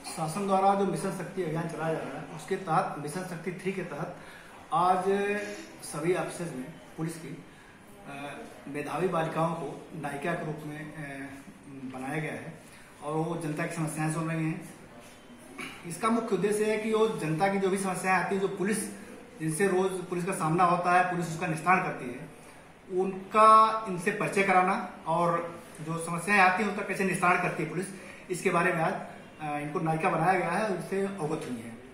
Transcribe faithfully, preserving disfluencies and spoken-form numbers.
शासन द्वारा जो मिशन शक्ति अभियान चलाया जा रहा है उसके तहत मिशन शक्ति थ्री के तहत आज सभी ऑफिसर्स में पुलिस की मेधावी बालिकाओं को नायिका के रूप में बनाया गया है और वो जनता की समस्याएं सुन रही हैं। इसका मुख्य उद्देश्य है कि वो जनता की जो भी समस्याएं आती है, जो पुलिस जिनसे रोज पुलिस का सामना होता है, पुलिस उसका निस्तारण करती है, उनका इनसे परिचय कराना और जो समस्याएं आती हैं उनका कैसे निस्तारण करती है पुलिस, इसके बारे में आज इनको नायिका बनाया गया है, उससे अवगत हुई है।